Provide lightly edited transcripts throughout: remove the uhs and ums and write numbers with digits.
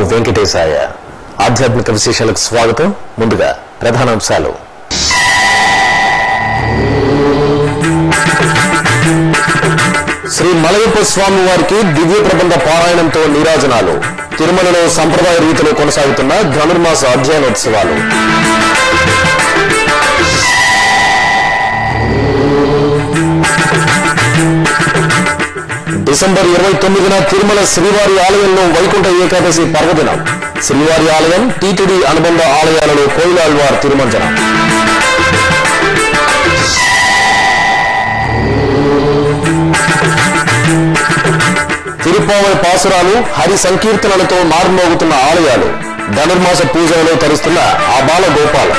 వెంకటేశాయ. ఆధ్యాత్మిక విశేషాలకు స్వాగతం. ముందుగా ప్రధానాంశాలు. శ్రీ మలయప్ప స్వామి వారికి దివ్య ప్రబంధ పారాయణంతో నీరాజనాలు. తిరుమలలో సంప్రదాయ రీతిలో కొనసాగుతున్న ధనుర్మాస అధ్యయనోత్సవాలు. డిసెంబర్ 29న తిరుమల శ్రీవారి ఆలయంలో వైకుంఠ ఏకాదశి పర్వదినం. శ్రీవారి ఆలయం, టీటీడీ అనుబంధ ఆలయాలలో కోయిలాళ్వార్ తిరుమంజనం. తిరుపావళి పాసురాలు, హరి సంకీర్తనలతో మారుమోగుతున్న ఆలయాలు. ధనుర్మాస పూజలలో తరుస్తున్న ఆ బాల గోపాలం.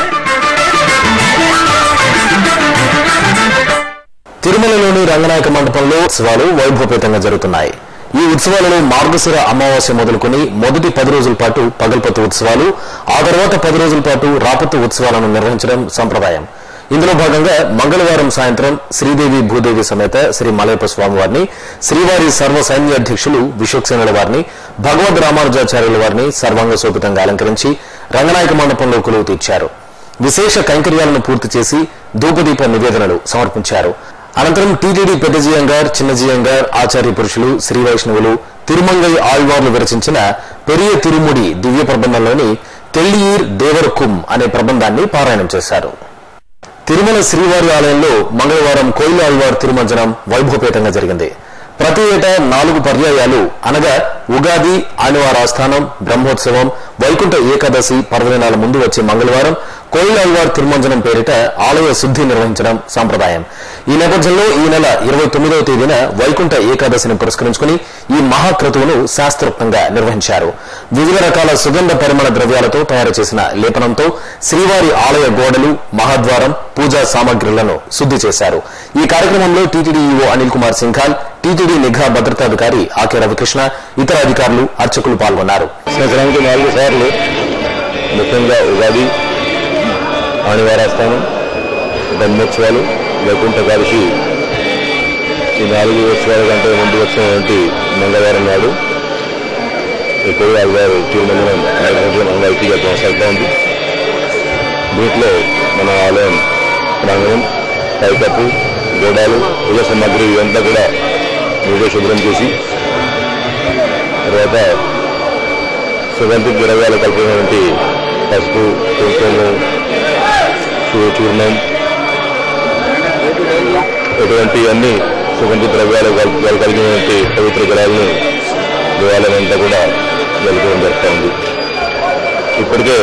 తిరుమలలోని రంగనాయక మండపంలో ఉత్సవాలు వైభవపేతంగా జరుగుతున్నాయి. ఈ ఉత్సవాలలో మార్గశిర అమావాస్య మొదలుకొని మొదటి 10 రోజుల పాటు పగల్పత్తు ఉత్సవాలు, ఆ తర్వాత 10 రోజుల పాటు రాపత్తు ఉత్సవాలను నిర్వహించడం సంప్రదాయం. ఇందులో భాగంగా మంగళవారం సాయంత్రం శ్రీదేవి భూదేవి సమేత శ్రీ మలయప్ప స్వామివారిని, శ్రీవారి సర్వ సైన్యాధ్యక్షులు విశ్వక్సేనుల వారిని, భగవద్ రామానుజాచార్యుల వారిని సర్వాంగ శోభితంగా అలంకరించి రంగనాయక మండపంలో కొలువు తీర్చారు. విశేష కైంకర్యాలను పూర్తి చేసి ధూపదీప నివేదనలు సమర్పించారు. అనంతరం టీటీడీ పెద్దజీయంగార్, చిన్నజీయంగార్, ఆచార్య పురుషులు, శ్రీ వైష్ణవులు, తిరుమంగై ఆళ్వార్లు విరచించిన పెరియ తిరుముడి దివ్య ప్రబంధంలోని తెల్లియీర్ దేవరకుం అనే ప్రబంధాన్ని పారాయణం చేశారు. తిరుమల శ్రీవారి ఆలయంలో మంగళవారం కోయిలాళ్వార్ తిరుమంజనం వైభవపేతంగా జరిగింది. ప్రతి ఏటా 4 పర్యాయాలు అనగా ఉగాది, ఆదివారాస్థానం, బ్రహ్మోత్సవం, వైకుంఠ ఏకాదశి పర్వదినాల ముందు వచ్చే మంగళవారం కోయిలాళ్వార్ తిరుమంజనం పేరిట ఆలయ శుద్ధి నిర్వహించడం సంప్రదాయం. ఈ నేపథ్యంలో ఈ నెల 29వ తేదీన వైకుంఠ ఏకాదశిని పురస్కరించుకుని ఈ మహాక్రతువును శాస్త్రోక్తంగా నిర్వహించారు. వివిధ రకాల సుగంధ పరిమళ ద్రవ్యాలతో తయారు చేసిన లేపనంతో శ్రీవారి ఆలయ గోడలు, మహాద్వారం, పూజా సామగ్రులను శుద్ధి చేశారు. ఈ కార్యక్రమంలో TTD EO Anil Kumar Singhal, TTD నిఘా భద్రతాధికారి ఆకే రవికృష్ణ, ఇతర అధికారులు, అర్చకులు పాల్గొన్నారు. సంవత్సరానికి 4 సార్లు ముఖ్యంగా ఉగాది, ఆదివారాస్థానం, బ్రహ్మోత్సవాలు, వైకుంఠ ఏకాదశి, ఈ 4 ఉత్సవాల కంటే ముందు వచ్చినటువంటి మంగళవారం నాడు ఎక్కువ ఆదివారం తిరుమంజనం అంగైతీగా కొనసాగుతూ ఉంది. దీంట్లో మన ఆలయం ప్రాంగణం, పైకప్పు, గోడాలు, పూజ సామాగ్రి ఇవంతా కూడా నీటిగా శుభ్రం చేసి తర్వాత సుగంధ ద్రవ్యాలు కలిపినటువంటి పసుపు, కుంకుమ, చూర్ణం, ఇటువంటి అన్ని సుగంధ ద్రవ్యాలు కలిగినటువంటి పవిత్ర జలాలను దేవాలయం అంతా కూడా జరుపుకోవడం జరుగుతూ ఉంది. ఇప్పటికే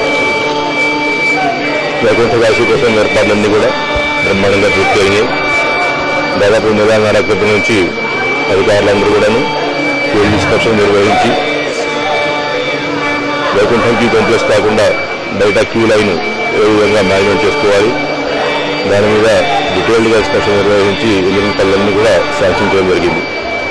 వైకుంఠ ఏకాదశి కోసం ఏర్పాట్లన్నీ కూడా బ్రహ్మాండంగా పూర్తి అయ్యాయి. దాదాపు 1.5 క్రితం నుంచి అధికారులందరూ కూడాను ఫీల్డ్ ఇన్స్పెక్షన్ నిర్వహించి వైకుంఠం క్యూ కాంప్లెక్స్ కాకుండా బయట క్యూ లైన్ ఏ విధంగా మేనేజ్మెంట్ చేసుకోవాలి, దాని మీద డీటెయిల్డ్గా ఇన్స్పెక్షన్ నిర్వహించి ఇంజనీరింగ్ పనులన్నీ కూడా శాంక్షన్ చేయడం జరిగింది.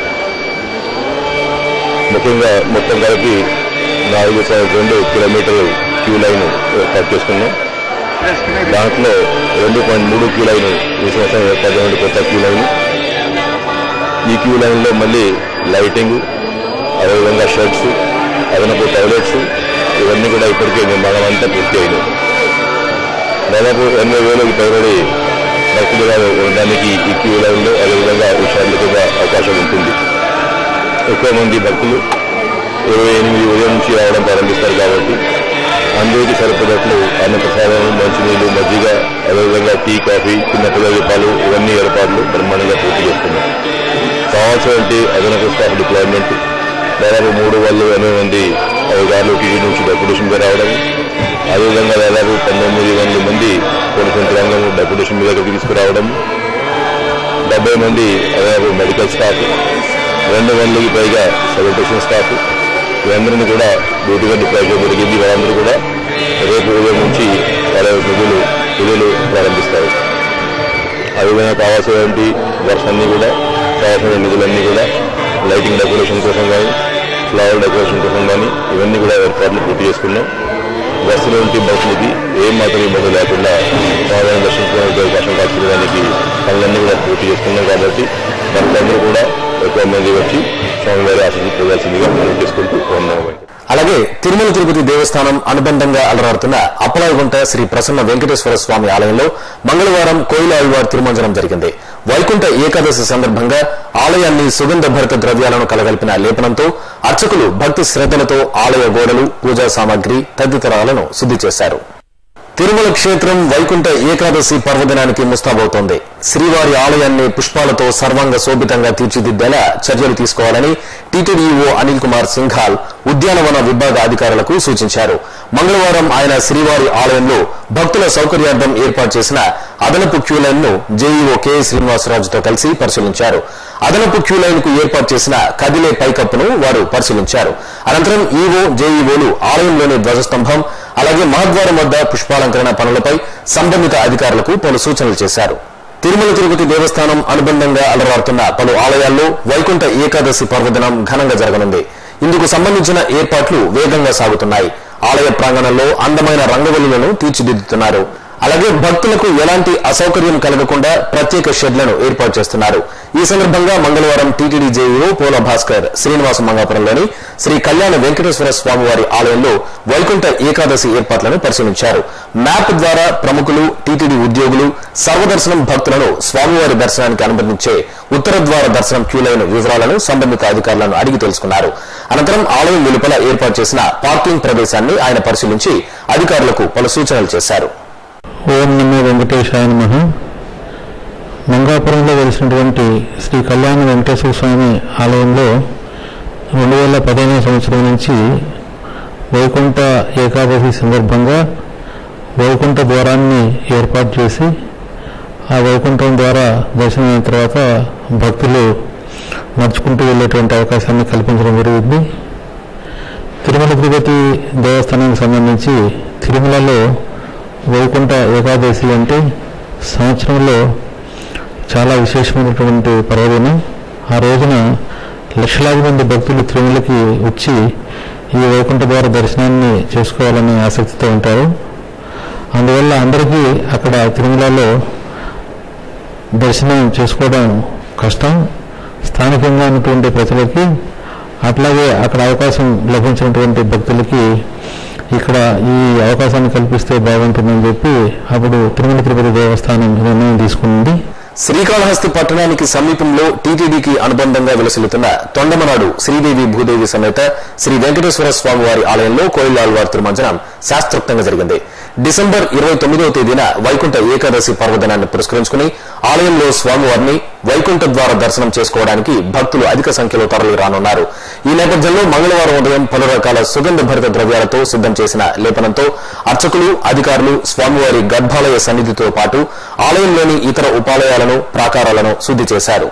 ముఖ్యంగా మొత్తం కలిపి 4.2 కిలోమీటర్లు క్యూ లైన్ ఏర్పాటు చేసుకున్నాం. దాంట్లో 2.3 క్యూ లైన్ ఈ సంవత్సరం ఏర్పాటు కొత్త క్యూ లైన్. ఈ క్యూ లైన్లో మళ్ళీ లైటింగ్, అదేవిధంగా షెడ్స్, అదనపు టాయిలెట్స్ ఇవన్నీ కూడా ఇప్పటికే నిర్మాణం అంతా పూర్తి అయినాయి. దాదాపు 80,000కి పైబడి భక్తులుగా ఉండడానికి ఈ క్యూ లైన్లో అదేవిధంగా విశాలంగా అవకాశం ఉంటుంది. ఎక్కువ మంది భక్తులు 28 ఉదయం నుంచి రావడం ప్రారంభిస్తారు కాబట్టి అందరికీ సరిపడట్లు అన్నప్రసాదం, మంచినీళ్ళు, మజ్జిగ, అదేవిధంగా టీ, కాఫీ, చిన్న పిల్లల పాలు ఇవన్నీ ఏర్పాట్లు బ్రహ్మాండంగా పూర్తి చేస్తున్నాం. కావాల్సినటువంటి అదనపు స్టాఫ్ డిప్లాయ్మెంట్ దాదాపు 380 మంది అధికారులు టీవీ నుంచి డెప్యుటేషన్ మీద రావడం, అదేవిధంగా దాదాపు 1900 మంది పోలీసు యంత్రాంగం డెప్యుటేషన్ మీద తీసుకురావడం, 70 మంది దాదాపు మెడికల్ స్టాఫ్, 200కి పైగా శానిటేషన్ స్టాఫ్ వీరందరినీ కూడా డ్యూటీగా డిప్లాయ్ చేయడం జరిగింది. వారందరూ కూడా రేపు ఉదయం నుంచి వాళ్ళ పూజలు ప్రారంభిస్తారు. అదేవిధంగా కావాల్సినటువంటి వర్క్స్ అన్నీ కూడా, కావాల్సిన నిధులన్నీ కూడా లైటింగ్ డెకరేషన్ కోసం కానీ, ఫ్లవర్ డెకరేషన్ కోసం కానీ ఇవన్నీ కూడా ఏర్పాట్లు పూర్తి చేసుకున్నాం. బస్సులో ఉంటే భక్తులకి ఏం మాత్రం ఇబ్బంది లేకుండా సాధారణ దర్శించుకోవడానికి అవకాశం కల్పించడానికి పనులన్నీ కూడా పూర్తి చేసుకున్నాం. కాబట్టి భక్తులందరూ కూడా ఎక్కువ మంది వచ్చి స్వామివారి ఆశీస్సులు పొందాల్సిందిగా మనం చేసుకుంటూ ఉన్నాము. అలాగే తిరుమల తిరుపతి దేవస్థానం అనుబంధంగా అలరాడుతున్న అప్పలాయగుంట శ్రీ ప్రసన్న వెంకటేశ్వర స్వామి ఆలయంలో మంగళవారం కోయిల ఆళ్వార్ తిరుమంజనం జరిగింది. వైకుంఠ ఏకాదశి సందర్భంగా ఆలయాన్ని సుగంధ భరిత ద్రవ్యాలను కలగలిపిన లేపనంతో అర్చకులు భక్తి శ్రద్ధలతో ఆలయ గోడలు, పూజా సామాగ్రి తదితరాలను శుద్ధి చేశారు. తిరుమల క్షేత్రం వైకుంఠ ఏకాదశి పర్వదినానికి ముస్తాబవుతోంది. శ్రీవారి ఆలయాన్ని పుష్పాలతో సర్వాంగ శోభితంగా తీర్చిదిద్దేలా చర్యలు తీసుకోవాలని టీటీడీఓ అనిల్ కుమార్ సింఘాల్ ఉద్యానవన విభాగ అధికారులకు సూచించారు. మంగళవారం ఆయన శ్రీవారి ఆలయంలో భక్తుల సౌకర్యార్థం ఏర్పాటు చేసిన అదనపు క్యూలైన్ ను జేఈఓ కె శ్రీనివాసరాజుతో కలిసి పరిశీలించారు. అదనపు క్యూలైన్ కు ఏర్పాటు చేసిన కదిలే పైకప్పును వారు పరిశీలించారు. అనంతరం ఈవో, జేఈఓలు ఆలయంలోని ధ్వజస్తంభం అలాగే మహద్వారం వద్ద పుష్పాలంకరణ పనులపై సంబంధిత అధికారులకు పలు సూచనలు చేశారు. తిరుమల తిరుపతి దేవస్థానం అనుబంధంగా అలరాడుతున్న పలు ఆలయాల్లో వైకుంఠ ఏకాదశి పర్వదినం ఘనంగా జరగనుంది. ఇందుకు సంబంధించిన ఏర్పాట్లు వేగంగా సాగుతున్నాయి. ఆలయ ప్రాంగణంలో అందమైన రంగవల్లులను తీర్చిదిద్దుతున్నారు. అలాగే భక్తులకు ఎలాంటి అసౌకర్యం కలగకుండా ప్రత్యేక షెడ్లను ఏర్పాటు చేస్తున్నారు. ఈ సందర్భంగా మంగళవారం టీటీడీ జేఈఓ పోల భాస్కర్ శ్రీనివాస మంగాపురంలోని శ్రీ కళ్యాణ వెంకటేశ్వర స్వామివారి ఆలయంలో వైకుంఠ ఏకాదశి ఏర్పాట్లను పరిశీలించారు. మ్యాప్ ద్వారా ప్రముఖులు, టీటీడీ ఉద్యోగులు సర్వదర్శనం భక్తులను స్వామివారి దర్శనానికి అనుమతించే ఉత్తర ద్వార దర్శనం క్యూలైన్ వివరాలను సంబంధిత అధికారులను అడిగి తెలుసుకున్నారు. అనంతరం ఆలయం వెలుపల ఏర్పాటు చేసిన పార్కింగ్ ప్రదేశాన్ని ఆయన పరిశీలించి అధికారులకు పలు సూచనలు చేశారు. ఓం నమో వెంకటేశాయ నమః. మంగాపురంలో వెలిసినటువంటి శ్రీ కళ్యాణ వెంకటేశ్వర స్వామి ఆలయంలో 2015 సంవత్సరం నుంచి వైకుంఠ ఏకాదశి సందర్భంగా వైకుంఠ ద్వారాన్ని ఏర్పాటు చేసి ఆ వైకుంఠం ద్వారా దర్శనమైన తర్వాత భక్తులు నడుచుకుంటూ వెళ్ళేటువంటి అవకాశాన్ని కల్పించడం జరిగింది. తిరుమల తిరుపతి దేవస్థానానికి సంబంధించి తిరుమలలో వైకుంఠ ఏకాదశి అంటే సంవత్సరంలో చాలా విశేషమైనటువంటి పర్వదినం. ఆ రోజున లక్షలాది మంది భక్తులు తిరుమలకి వచ్చి ఈ వైకుంఠ ద్వార దర్శనాన్ని చేసుకోవాలనే ఆసక్తితో ఉంటారు. అందువల్ల అందరికీ అక్కడ తిరుమలలో దర్శనం చేసుకోవడం కష్టం. స్థానికంగా ఉన్నటువంటి ప్రజలకి అట్లాగే అక్కడ అవకాశం లభించినటువంటి భక్తులకి ఇక్కడ ఈ అవకాశాన్ని కల్పిస్తే బాగుంటుందని చెప్పి అప్పుడు తిరుమల తిరుపతి దేవస్థానం నిర్ణయం తీసుకుంది. శ్రీకాళహస్తి పట్టణానికి సమీపంలో టీటీడీకి అనుబంధంగా విలసిల్లుతున్న తొండమనాడు శ్రీదేవి భూదేవి సమేత శ్రీ వెంకటేశ్వర స్వామి వారి ఆలయంలో కోయిలాళ్వార్ తిరుమంజనం శాస్త్రోక్తంగా జరిగింది. డిసెంబర్ 29వ తేదీన వైకుంఠ ఏకాదశి పర్వదినాన్ని పురస్కరించుకుని ఆలయంలో స్వామివారిని వైకుంఠ ద్వార దర్శనం చేసుకోవడానికి భక్తులు అధిక సంఖ్యలో తరలి రానున్నారు. ఈ నేపథ్యంలో మంగళవారం ఉదయం పలు రకాల సుగంధ భరిత ద్రవ్యాలతో సిద్ధం చేసిన లేపనంతో అర్చకులు, అధికారులు స్వామివారి గర్భాలయ సన్నిధితో పాటు ఆలయంలోని ఇతర ఉపాలయాలను, ప్రాకారాలను శుద్ధి చేశారు.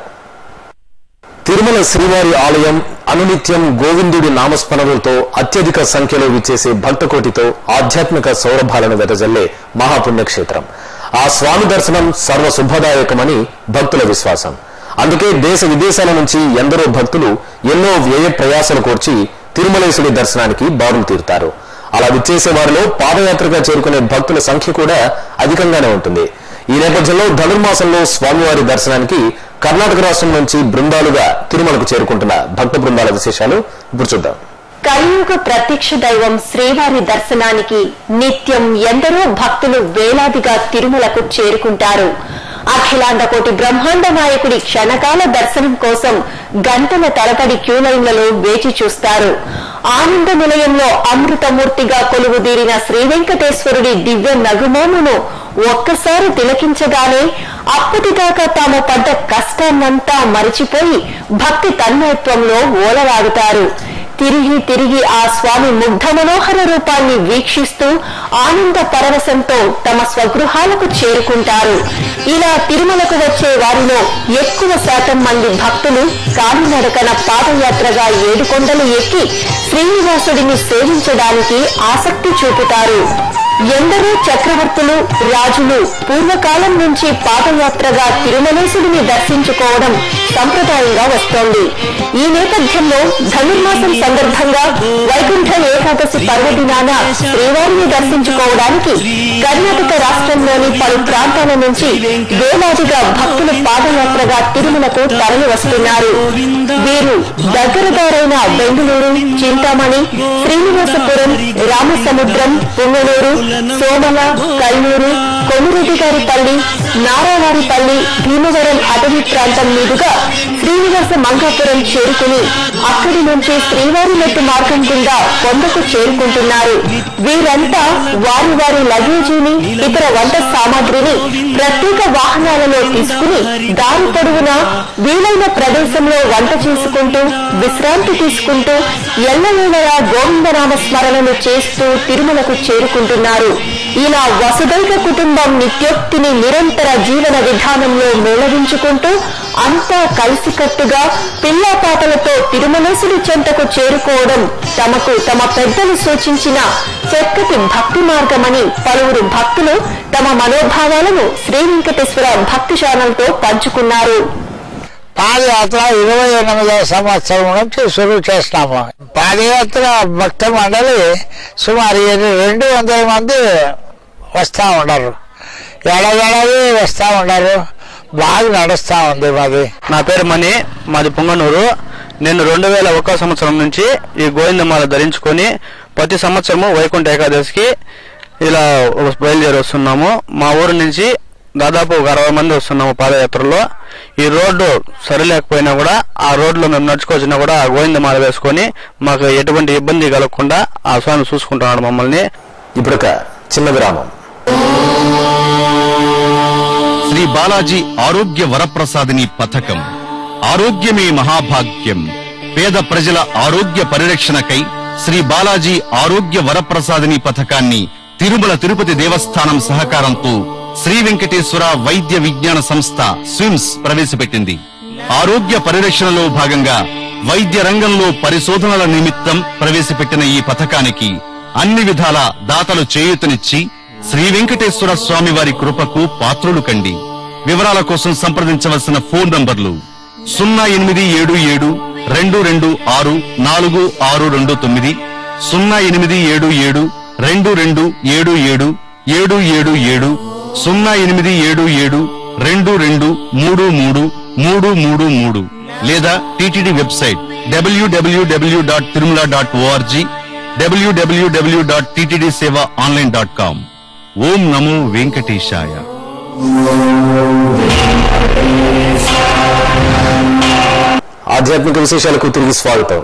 తిరుమల శ్రీవారి ఆలయం అనునిత్యం గోవిందుడి నామస్మరణలతో అత్యధిక సంఖ్యలో విచ్చేసే భక్తకోటితో ఆధ్యాత్మిక సౌరభాలను వెదజల్లే మహాపుణ్యక్షేత్రం. ఆ స్వామి దర్శనం సర్వశుభదాయకమని భక్తుల విశ్వాసం. అందుకే దేశ విదేశాల నుంచి ఎందరో భక్తులు ఎన్నో వ్యయ ప్రయాసలు కోర్చి తిరుమలేశుడి దర్శనానికి బారులు తీరుతారు. అలా విచ్చేసే వారిలో పాదయాత్రగా చేరుకునే భక్తుల సంఖ్య కూడా అధికంగానే ఉంటుంది. ఈ నేపథ్యంలో ధనుర్మాసంలో స్వామివారి దర్శనానికి కర్ణాటక రాష్ట్రం నుంచి బృందాలుగా తిరుమలకు చేరుకుంటున్న భక్త బృందాల విశేషాలు ఇప్పుడు చూద్దాం. కలియుగ ప్రత్యక్ష దైవం శ్రీవారి దర్శనానికి నిత్యం ఎందరో భక్తులు వేలాదిగా తిరుమలకు చేరుకుంటారు. అఖిలాండ కోటి బ్రహ్మాండ నాయకుడి క్షణకాల దర్శనం కోసం గంటల తరబడి క్యూలైన్లలో వేచి చూస్తారు. ఆనంద నిలయంలో అమృతమూర్తిగా కొలువుదీరిన శ్రీ వెంకటేశ్వరుడి దివ్య నగుమోమును ఒక్కసారి తిలకించగానే అప్పటిదాకా తాము పడ్డ కష్టాన్నంతా మరిచిపోయి భక్తి తన్మయత్వంలో ఓలలాడుతారు. తిరిగి తిరిగి ఆ స్వామి ముగ్ధ మనోహర రూపాన్ని వీక్షిస్తూ ఆనంద పరవశంతో తమ స్వగృహాలకు చేరుకుంటారు. ఇలా తిరుమలకు వచ్చే వారిలో ఎక్కువ శాతం మంది భక్తులు కాలినడకన పాదయాత్రగా 7 కొండలు ఎక్కి శ్రీనివాసుడిని సేవించడానికి ఆసక్తి చూపుతారు. ఎందరో చక్రవర్తులు, రాజులు పూర్వకాలం నుంచి పాదయాత్రగా తిరుమలేశుడిని దర్శించుకోవడం సంప్రదాయంగా వస్తోంది. ఈ నేపథ్యంలో ధనుర్మాసం సందర్భంగా వైకుంఠ ఏకాదశి పర్వదినాన శ్రీవారిని దర్శించుకోవడానికి కర్ణాటక రాష్ట్రంలోని పలు ప్రాంతాల నుంచి వేలాదిగా భక్తులు పాదయాత్రగా తిరుమలకు తరలి వస్తున్నారు. వీరు దగ్గరదారైన బెంగళూరు, చింతామణి, శ్రీనివాసపురం, రామసముద్రం, పుంగనూరు, సోమల, కల్లూరు, కొమురెడ్డిగారిపల్లి, నారావారిపల్లి, భీమవరం అటవీ ప్రాంతం మీదుగా శ్రీనివాస మంగాపురం చేరుకుని అక్కడి నుంచి శ్రీవారి మెట్టు మార్గం గుండా కొండకు చేరుకుంటున్నారు. వీరంతా వారి వారి లగేజీని, ఇతర వంట సామాగ్రిని ప్రత్యేక వాహనాలలో తీసుకుని దారి పొడవునా వీలైన ప్రదేశంలో వంట చేసుకుంటూ విశ్రాంతి తీసుకుంటూ ఎల్లవేళలా గోవిందనామ స్మరణను చేస్తూ తిరుమలకు చేరుకుంటున్నారు. ఇలా వసుదైక కుటుంబం నిత్యోక్తిని నిరంతర జీవన విధానంలో మేళవించుకుంటూ అంతా కలిసికట్టుగా పిల్లాపాటలతో తిరుమలేశుడి చెంతకు చేరుకోవడం తమకు తమ పెద్దలు సూచించిన చక్కటి భక్తి మార్గమని పలువురు భక్తులు తమ మనోభావాలను శ్రీ వెంకటేశ్వర భక్తి ఛానల్ తో పంచుకున్నారు. పాదయాత్ర 28వ సంవత్సరం నుంచి షురూ చేస్తాము. పాదయాత్ర భక్త మండలి సుమారు 200 మంది వస్తూ ఉన్నారు. ఏడాది వస్తూ ఉన్నారు. బాగా నడుస్తూ ఉంది. నా పేరు మణి, మాది పొంగనూరు. నేను 2001 సంవత్సరం నుంచి ఈ గోవిందమాల ధరించుకొని ప్రతి సంవత్సరము వైకుంఠ ఏకాదశికి ఇలా బయలుదేరి వస్తున్నాము. మా ఊరు నుంచి దాదాపు 60 మంది వస్తున్నాము పాదయాత్రలో. ఈ రోడ్డు సరిలేకపోయినా కూడా ఆ రోడ్లో మేము నడుచుకొచ్చినా కూడా ఆ గోవిందమాల వేసుకొని మాకు ఎటువంటి ఇబ్బంది కలగకుండా ఆ స్వామి చూసుకుంటున్నాడు మమ్మల్ని. ఇప్పుడు చిన్న విరామం. శ్రీ బాలాజీ ఆరోగ్య వరప్రసాదిని పథకం. ఆరోగ్యమే మహాభాగ్యం. పేద ప్రజల ఆరోగ్య పరిరక్షణకై శ్రీ బాలాజీ ఆరోగ్య వరప్రసాదిని పథకాన్ని తిరుమల తిరుపతి దేవస్థానం సహకారంతో శ్రీ వెంకటేశ్వర వైద్య విజ్ఞాన సంస్థ స్విమ్స్ ప్రవేశపెట్టింది. ఆరోగ్య పరిరక్షణలో భాగంగా వైద్య రంగంలో పరిశోధనల నిమిత్తం ప్రవేశపెట్టిన ఈ పథకానికి అన్ని విధాల దాతలు చేయూతనిచ్చి శ్రీ వెంకటేశ్వర స్వామి వారి కృపకు పాత్రులు కండి. వివరాల కోసం సంప్రదించవలసిన ఫోన్ నంబర్లు 0877 226 4629, 0877 2277 777, 0877 2233 లేదా టీటీడీ వెబ్సైట్ www.tirumala.org, www.ttdsevaonline.com. ఓం నమో వెంకటేశాయ. ఆధ్యాత్మిక విశేషాలకు తిరిగి స్వాగతం.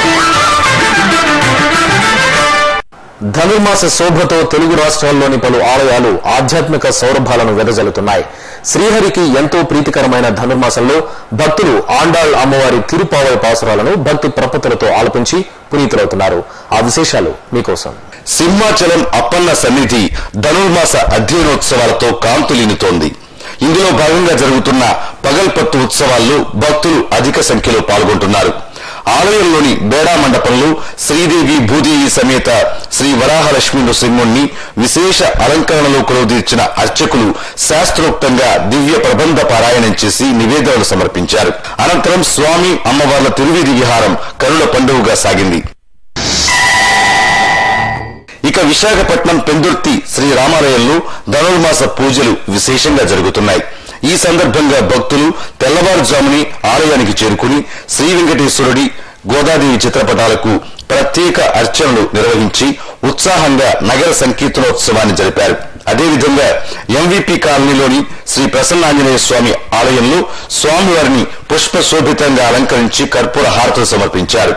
ధనుర్మాస శోభతో తెలుగు రాష్ట్రాల్లోని పలు ఆలయాలు ఆధ్యాత్మిక సౌరభాలను వెదజల్లుతున్నాయి. శ్రీహరికి ఎంతో ప్రీతికరమైన ధనుర్మాసంలో భక్తులు ఆండాళ్ అమ్మవారి తిరుపావై పాసురాలను భక్తి ప్రపత్తులతో ఆలపించి పునీతులవుతున్నారు. ఆ విశేషాలు మీకోసం. సింహాచలం అప్పన్న సన్నిధి ధనుర్మాస అధ్యయనోత్సవాలతో కాంతులీనుతోంది. ఇందులో భాగంగా జరుగుతున్న పగల్పత్తు ఉత్సవాల్లో భక్తులు అధిక సంఖ్యలో పాల్గొంటున్నారు. ఆలయంలోని బేడా మండపంలో శ్రీదేవి భూదేవి సమేత శ్రీ వరాహలక్ష్మి నృసింహుణ్ణి విశేష అలంకరణలో కొలువుదీర్చిన అర్చకులు శాస్త్రోక్తంగా దివ్య ప్రబంధ పారాయణం చేసి నివేదనలు సమర్పించారు. అనంతరం స్వామి అమ్మవార్ల తిరువీధి విహారం కనుల పండుగగా సాగింది. ఇక విశాఖపట్నం పెందుర్తి శ్రీ రామాలయంలో ధనుర్మాస పూజలు విశేషంగా జరుగుతున్నాయి. ఈ సందర్భంగా భక్తులు తెల్లవారుజాముని ఆలయానికి చేరుకుని శ్రీ వెంకటేశ్వరుడి, గోదాదేవి చిత్రపటాలకు ప్రత్యేక అర్చనలు నిర్వహించి ఉత్సాహంగా నగర సంకీర్తనోత్సవాన్ని జరిపారు. అదేవిధంగా ఎంవిపి కాలనీలోని శ్రీ ప్రసన్నాంజనేయ స్వామి ఆలయంలో స్వామివారిని పుష్పశోభితంగా అలంకరించి కర్పూర హారతులు సమర్పించారు.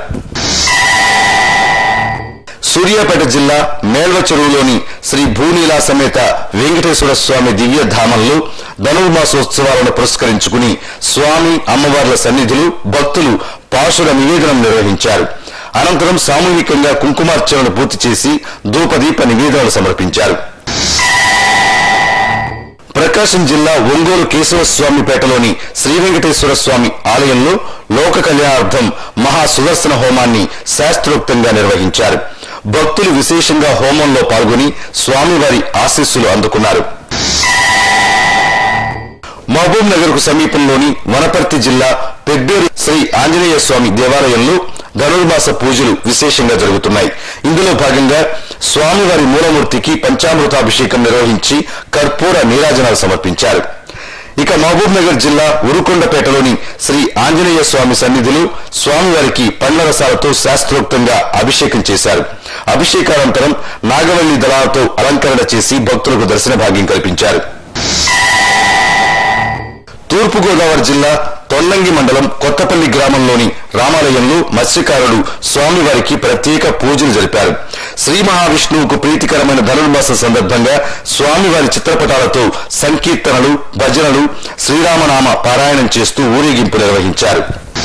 సూర్యాపేట జిల్లా మేల్వ చెరువులోని శ్రీ భూనీలా సమేత వెంకటేశ్వర స్వామి దివ్యధామంలో ధనుర్మాసోత్సవాలను పురస్కరించుకుని స్వామి అమ్మవార్ల సన్నిధులు భక్తులు పాశుర నివేదనం నిర్వహించారు. అనంతరం సామూహికంగా కుంకుమార్చనను పూర్తి చేసి ధూపదీప నివేదనలు సమర్పించారు. ప్రకాశం జిల్లా ఒంగోలు కేశవస్వామిపేటలోని శ్రీ వెంకటేశ్వర స్వామి ఆలయంలో లోక కళ్యాణార్థం మహా సుదర్శన హోమాన్ని శాస్త్రోక్తంగా నిర్వహించారు. భక్తులు విశేషంగా హోమంలో పాల్గొని స్వామివారి ఆశీస్సులు అందుకున్నారు. మహబూబ్ నగర్ కు సమీపంలోని వనపర్తి జిల్లా పెబ్బేరు శ్రీ ఆంజనేయ స్వామి దేవాలయంలో ధనుర్మాస పూజలు విశేషంగా జరుగుతున్నాయి. ఇందులో భాగంగా స్వామివారి మూలమూర్తికి పంచామృతాభిషేకం నిర్వహించి కర్పూర నీరాజనాలు సమర్పించారు. ఇక మహబూబ్ నగర్ జిల్లా ఉరుకొండపేటలోని శ్రీ ఆంజనేయ స్వామి సన్నిధిలో స్వామివారికి పండ్ల రసాలతో శాస్త్రోక్తంగా అభిషేకం చేశారు. అభిషేకానంతరం నాగవల్లి దళాలతో అలంకరణ చేసి భక్తులకు దర్శన భాగ్యం కల్పించారు. తూర్పుగోదావరి జిల్లా తొల్లంగి మండలం కొత్తపల్లి గ్రామంలోని రామాలయంలో మత్స్యకారులు స్వామివారికి ప్రత్యేక పూజలు జరిపారు. శ్రీ మహావిష్ణువుకు ప్రీతికరమైన ధనుర్మాస సందర్భంగా స్వామివారి చిత్రపటాలతో సంకీర్తనలు, భజనలు, శ్రీరామనామ పారాయణం చేస్తూ ఊరేగింపు నిర్వహించారు.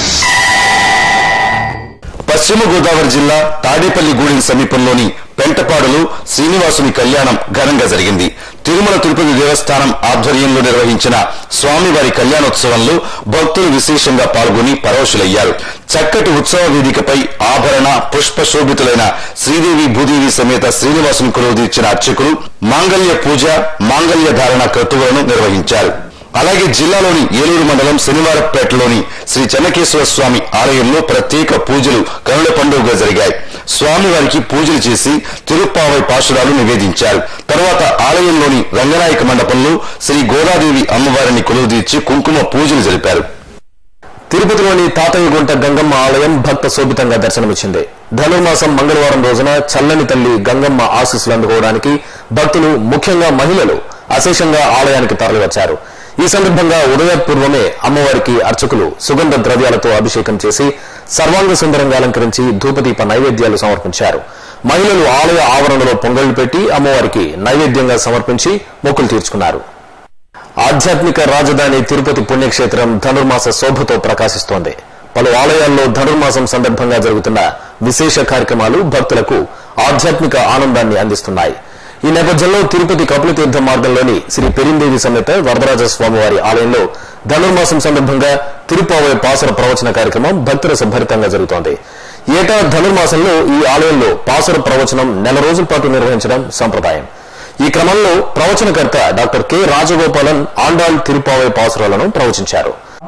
పశ్చిమ గోదావరి జిల్లా తాడేపల్లిగూడెం సమీపంలోని పెంటపాడులో శ్రీనివాసుని కళ్యాణం ఘనంగా జరిగింది. తిరుమల తిరుపతి దేవస్థానం ఆధ్వర్యంలో నిర్వహించిన స్వామివారి కళ్యాణోత్సవంలో భక్తులు విశేషంగా పాల్గొని పరవశులయ్యారు. చక్కటి ఉత్సవ వేదికపై ఆభరణ పుష్పశోభితులైన శ్రీదేవి భూదేవి సమేత శ్రీనివాసుని కొలువుదీర్చిన అర్చకులు మాంగళ్య పూజ, మాంగళ్య ధారణ క్రతువులను నిర్వహించారు. అలాగే జిల్లాలోని ఏలూరు మండలం శనివారపేటలోని శ్రీ చెన్నకేశ్వర స్వామి ఆలయంలో ప్రత్యేక పూజలు కనుల పండుగగా జరిగాయి. స్వామివారికి పూజలు చేసి తిరుప్పావై పాశురాలు నివేదించారు. తర్వాత ఆలయంలోని రంగనాయక మండపంలో శ్రీ గోదాదేవి అమ్మవారిని కొలువుదీర్చి కుంకుమ పూజలు జరిపారు. తిరుపతిలోని తాతయ్యగుంట గంగమ్మ ఆలయం భక్త శోభితంగా దర్శనమిచ్చింది. ధనుర్మాసం మంగళవారం రోజున చల్లని తల్లి గంగమ్మ ఆశీస్సులు అందుకోవడానికి భక్తులు, ముఖ్యంగా మహిళలు అశేషంగా ఆలయానికి తరలివచ్చారు. ఈ సందర్భంగా ఉదయపూర్వమే అమ్మవారికి అర్చకులు సుగంధ ద్రవ్యాలతో అభిషేకం చేసి సర్వాంగ సుందరంగా అలంకరించి ధూపదీప నైవేద్యాలు సమర్పించారు. మహిళలు ఆలయ ఆవరణలో పొంగళ్లు పెట్టి అమ్మవారికి నైవేద్యంగా సమర్పించి మొక్కులు తీర్చుకున్నారు. ఆధ్యాత్మిక రాజధాని తిరుపతి పుణ్యక్షేత్రం ధనుర్మాస శోభతో ప్రకాశిస్తోంది. పలు ఆలయాల్లో ధనుర్మాసం సందర్భంగా జరుగుతున్న విశేష కార్యక్రమాలు భక్తులకు ఆధ్యాత్మిక ఆనందాన్ని అందిస్తున్నాయి. ఈ నేపథ్యంలో తిరుపతి కపిలతీర్థ మార్గంలోని శ్రీ పెరిందేవి సమేత వరదరాజ స్వామివారి ఆలయంలో ధనుర్మాసం సందర్భంగా తిరుపావై పాసుర ప్రవచన కార్యక్రమం భక్తుల భరితంగా జరుగుతోంది. ఏటా ధనుర్మాసంలో ఈ ఆలయంలో పాసుర ప్రవచనం నెల రోజుల పాటు నిర్వహించడం సంప్రదాయం. ఈ క్రమంలో ప్రవచనకర్త డాక్టర్ కె రాజగోపాలన్ ఆండాళ్ తిరుపావై పాసురాలను ప్రవచించారు.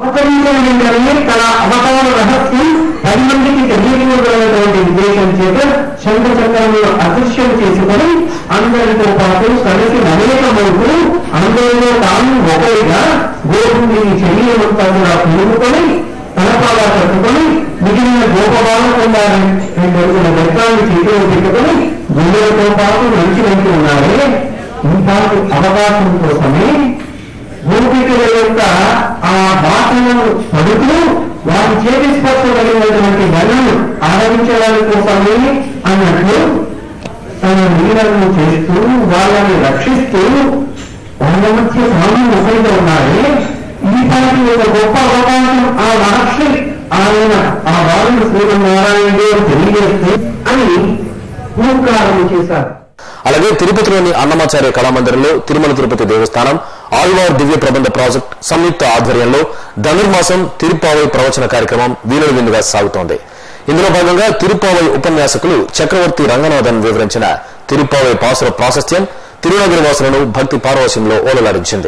తన అవతార రహస్యం 10 మందికి తెలియకూడదనేటువంటి ఉద్దేశం చేత శంఖచక్రంలో అదృశ్యం చేసుకుని అందరితో పాటు కలిసి అనేకమవుతూ అందరిలో తాను ఒకరిగా గోపుని శరీరమంతా కూడా పెరుగుకొని తలపాగా కట్టుకొని మిగిలిన గోపబాలకుండాలని 2 అడుగుల వ్యక్తాన్ని చేతిలో పెట్టుకుని గుళ్ళతో పాటు నడిచి వెళ్తూ ఉన్నారే. ఇంపాటి అవకాశం కోసమే గోపికల యొక్క ఆ బాటలను పడుతూ వారి చేతి స్పర్శ కలిగినటువంటి గణను ఆదరించడానికి కోసమే అన్నట్లు తన లీలను చేస్తూ వాళ్ళని రక్షిస్తూ వాళ్ళ మధ్య స్వామి ఒకరిగా ఉన్నారే. ఈ పాటి ఒక గొప్ప అవకాశం ఆ మహర్షి ఆయన ఆ బాలుడు శ్రీమన్నారాయణుడు తెలియజేస్తూ అని పూర్కారం చేశారు. అలాగే తిరుపతిలోని అన్నమాచార్య కళామందిరంలో తిరుమల తిరుపతి దేవస్థానం ఆళ్వార్ దివ్య ప్రబంధ ప్రాజెక్ట్ సంయుక్త ఆధ్వర్యంలో ధనుర్మాసం తిరుపావై ప్రవచన కార్యక్రమం వీణుల విందుగా సాగుతోంది. ఇందులో భాగంగా తిరుపావై ఉపన్యాసకులు చక్రవర్తి రంగనాథన్ వివరించిన తిరుపావై పాసుర ప్రాశస్త్యం తిరునగరి వాసులను భక్తి పారవశ్యంలో ఓలలాడించింది.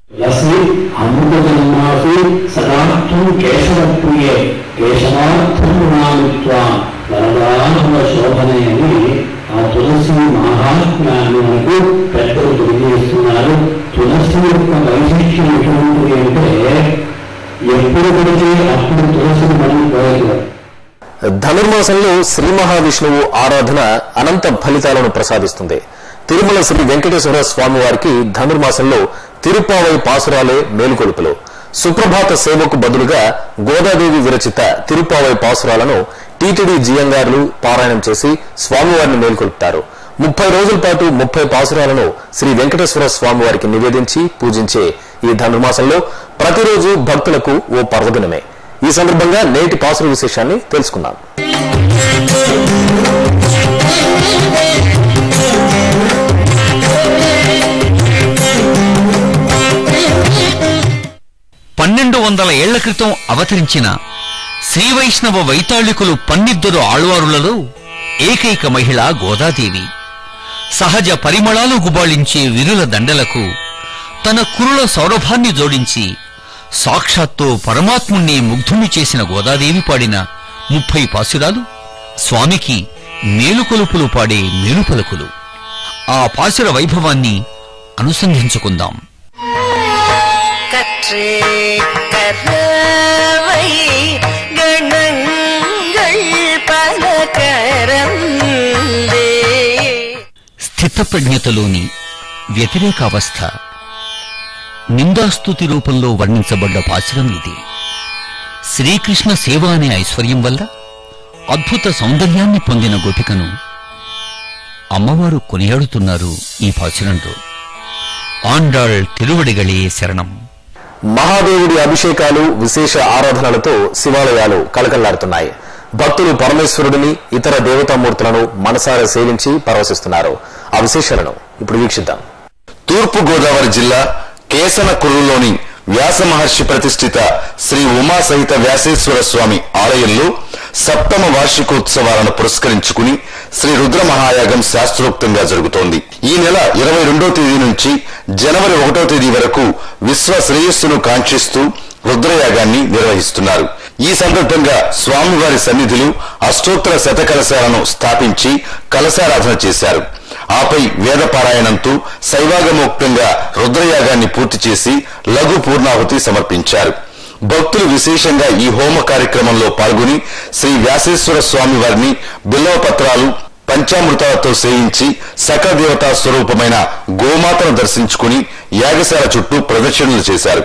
ఆ తులసి మహాత్మ్యాన్ని మనకు పెద్దలు తెలియజేస్తున్నారు. తులసి యొక్క వైశిష్ట్యం ఎటువంటిది అంటే ఎప్పుడు పడితే అప్పుడు తులసిని మనం కోరగలం. ధనుర్మాసంలో శ్రీ మహావిష్ణువు ఆరాధన అనంత ఫలితాలను ప్రసాదిస్తుంది. తిరుమల శ్రీ వెంకటేశ్వర స్వామి వారికి ధనుర్మాసంలో తిరుపావై పాసురాలే మేలుకొలుపులు. సుప్రభాత సేవకు బదులుగా గోదాదేవి విరచిత తిరుపావై పాసురాలను టీటీడీ జియంగారులు పారాయణం చేసి స్వామివారిని మేల్కొల్పుతారు. 30 రోజుల పాటు 30 పాసురాలను శ్రీ వెంకటేశ్వర స్వామి వారికి నివేదించి పూజించే ఈ ధనుర్మాసంలో ప్రతిరోజు భక్తులకు ఓ పర్వదినమే. ఈ సందర్భంగా నేటి పాసుర విశేషాన్ని తెలుసుకుందాం. ఏళ్ల క్రితం అవతరించిన శ్రీవైష్ణవ వైతాళికులు 12 ఆళ్వారులలో ఏకైక మహిళ గోదాదేవి. సహజ పరిమళాలు గుబాళించే విరుల దండలకు తన కురుల సౌరభాన్ని జోడించి సాక్షాత్తు పరమాత్ముణ్ణి ముగ్ధుణ్ణి చేసిన గోదాదేవి పాడిన 30 పాసురాలు స్వామికి మేలుకొలుపులు పాడే మేలుపలుకులు. ఆ పాసుర వైభవాన్ని అనుసంధించుకుందాం. స్థితప్రజ్ఞతలోని వ్యతిరేకావస్థ నిందాస్తుతి రూపంలో వర్ణించబడ్డ పాశురం ఇది. శ్రీకృష్ణ సేవ అనే ఐశ్వర్యం వల్ల అద్భుత సౌందర్యాన్ని పొందిన గోపికను అమ్మవారు కొనియాడుతున్నారు ఈ పాశురంలో. ఆండాళ్ తిరువడిగళే శరణం. మహాదేవుడి అభిషేకాలు, విశేష ఆరాధనలతో శివాలయాలు కలకల్లాడుతున్నాయి. భక్తులు పరమేశ్వరుడిని, ఇతర దేవతామూర్తులను మనసారా సేవించి పరవశిస్తున్నారు. ఆ విశేషాలను ఇప్పుడు వీక్షిద్దాం. తూర్పు గోదావరి జిల్లా కేసనకుర్రులోని వ్యాస మహర్షి ప్రతిష్ఠిత శ్రీ ఉమా సహిత వ్యాసేశ్వర స్వామి ఆలయంలో సప్తమ వార్షికోత్సవాలను పురస్కరించుకుని శ్రీ రుద్ర మహాయాగం శాస్త్రోక్తంగా జరుగుతోంది. ఈ నెల 22వ తేదీ నుంచి జనవరి 1వ తేదీ వరకు విశ్వ శ్రేయస్సును కాంక్షిస్తూ రుద్రయాగాన్ని నిర్వహిస్తున్నారు. ఈ సందర్భంగా స్వామివారి సన్నిధులు అష్టోత్తర శతకలశాలను స్థాపించి కలశారాధన చేశారు. ఆపై వేదపారాయణంతో శైవాగమోక్తంగా రుద్రయాగాన్ని పూర్తి చేసి లఘు పూర్ణాహుతి సమర్పించారు. భక్తులు విశేషంగా ఈ హోమ కార్యక్రమంలో పాల్గొని శ్రీ వ్యాసేశ్వర స్వామి వారిని బిల్వపత్రాలు, పంచామృతాలతో సేవించి సకల దేవతా స్వరూపమైన గోమాతను దర్శించుకుని యాగశాల చుట్టూ ప్రదక్షిణలు చేశారు.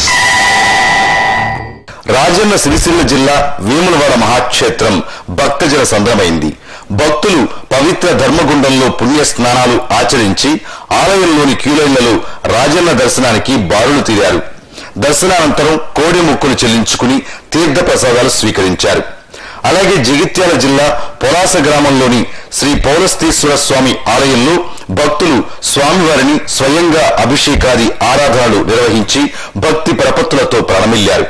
రాజన్న సిరిసిల్ల జిల్లా వేములవాడ మహాక్షేత్రం భక్తజన సంద్రమైంది. భక్తులు పవిత్ర ధర్మగుండంలో పుణ్య స్నానాలు ఆచరించి ఆలయంలోని క్యూలైన్లలో రాజన్న దర్శనానికి బారులు తీరారు. దర్శనానంతరం కోడి ముక్కులు చెల్లించుకుని తీర్థ ప్రసాదాలు స్వీకరించారు. అలాగే జగిత్యాల జిల్లా పొలాస గ్రామంలోని శ్రీ పౌరస్తీశ్వర స్వామి ఆలయంలో భక్తులు స్వామివారిని స్వయంగా అభిషేకాది ఆరాధనలు నిర్వహించి భక్తి ప్రపత్తులతో ప్రారంభిల్లారు.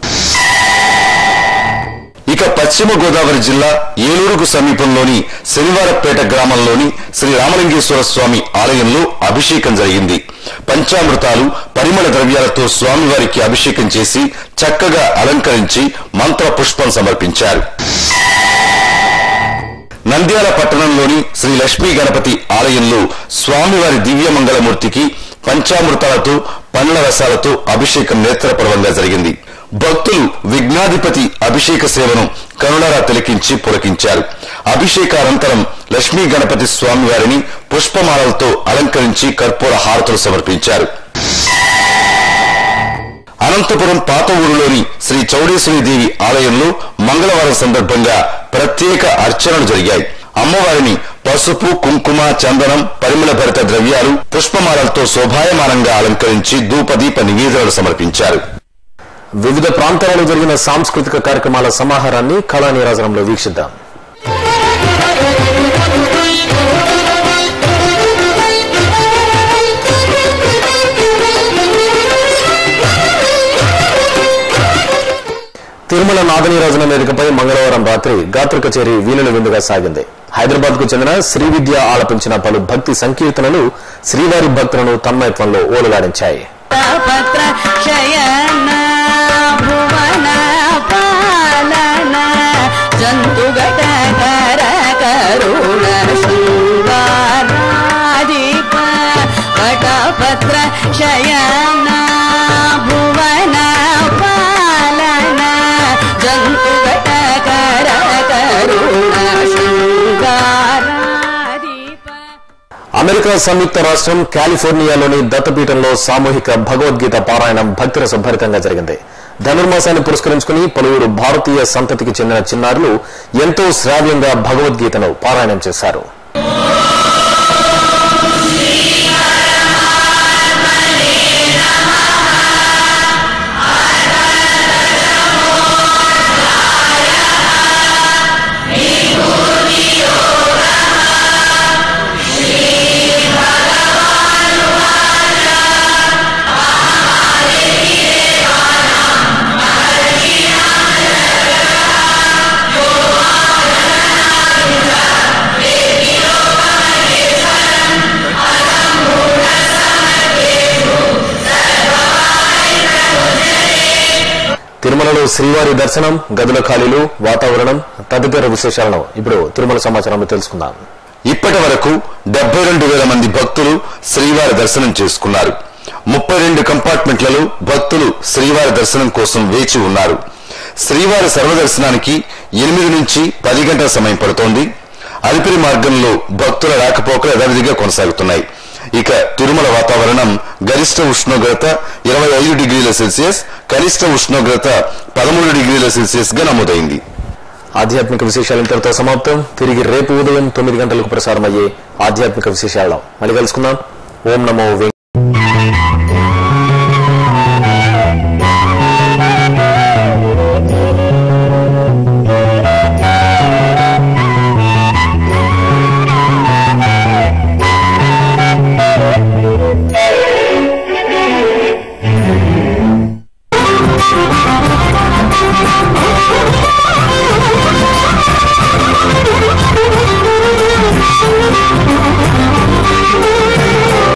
ఇక పశ్చిమ గోదావరి జిల్లా ఏలూరుకు సమీపంలోని శనివారపేట గ్రామంలోని శ్రీ రామలింగేశ్వర స్వామి ఆలయంలో అభిషేకం జరిగింది. పంచామృతాలు, పరిమళ ద్రవ్యాలతో స్వామివారికి అభిషేకం చేసి చక్కగా అలంకరించి మంత్ర పుష్పం సమర్పించారు. నంద్యాల పట్టణంలోని శ్రీ లక్ష్మీ గణపతి ఆలయంలో స్వామివారి దివ్యమంగళమూర్తికి పంచామృతాలతో, పండ్ల రసాలతో అభిషేకం నేత్రపర్వంగా జరిగింది. భక్తులు విఘ్నాధిపతి అభిషేక సేవను కరుణారా తిలకించి పులకించారు. అభిషేకానంతరం లక్ష్మీ గణపతి స్వామివారిని పుష్పమాలలతో అలంకరించి కర్పూర హారతులు సమర్పించారు. అనంతపురం పాత ఊరులోని శ్రీ చౌడేశ్వరీదేవి ఆలయంలో మంగళవారం సందర్భంగా ప్రత్యేక అర్చనలు జరిగాయి. అమ్మవారిని పసుపు, కుంకుమ, చందనం, పరిమళ భరిత ద్రవ్యాలు, పుష్పమాలలతో శోభాయమానంగా అలంకరించి ధూపదీప నివేదనలు సమర్పించారు. వివిధ ప్రాంతాలలో జరిగిన సాంస్కృతిక కార్యక్రమాల సమాహారాన్ని కళా నీరాజనంలో వీక్షిద్దాం. తిరుమల నాదనీరాజన వేదికపై మంగళవారం రాత్రి గాత్ర కచేరీ వీణుల విందుగా సాగింది. హైదరాబాద్ కు చెందిన శ్రీ విద్య ఆలపించిన పలు భక్తి సంకీర్తనలు శ్రీవారి భక్తులను తన్మయత్వంలో ఓలలాడించాయి. అమెరికా సంయుక్త రాష్ట్రం కాలిఫోర్నియాలోని దత్తపీఠంలో సామూహిక భగవద్గీత పారాయణం భక్తిరస భరితంగా జరిగింది. ధనుర్మాసాన్ని పురస్కరించుకుని పలువురు భారతీయ సంతతికి చెందిన చిన్నారులు ఎంతో శ్రావ్యంగా భగవద్గీతను పారాయణం చేశారు. తిరుమలలో శ్రీవారి దర్శనం, గదుల ఖాళీలు, వాతావరణం తదితర విశేషాలను ఇప్పుడు తిరుమల సమాచారంలో తెలుసుకుందాం. ఇప్పటి వరకు 72,000 మంది భక్తులు శ్రీవారి దర్శనం చేసుకున్నారు. 32 కంపార్ట్మెంట్లలో భక్తులు శ్రీవారి దర్శనం కోసం వేచి ఉన్నారు. శ్రీవారి సర్వదర్శనానికి 8 నుంచి 10 గంటల సమయం పడుతోంది. అలిపిరి మార్గంలో భక్తుల రాకపోకలు యథావిధిగా కొనసాగుతున్నాయి. ఇక తిరుమల వాతావరణం గరిష్ట ఉష్ణోగ్రత 25 డిగ్రీల సెల్సియస్, కనిష్ట ఉష్ణోగ్రత 13 డిగ్రీల సెల్సియస్ గా నమోదైంది. ఆధ్యాత్మిక విశేషాలు ఇంతటితో సమాప్తం. తిరిగి రేపు ఉదయం 9 గంటలకు ప్రసారమయ్యే ఆధ్యాత్మిక విశేషాలు మళ్ళీ కలుసుకుందాం. ఓం నమో వెంకటేశాయ.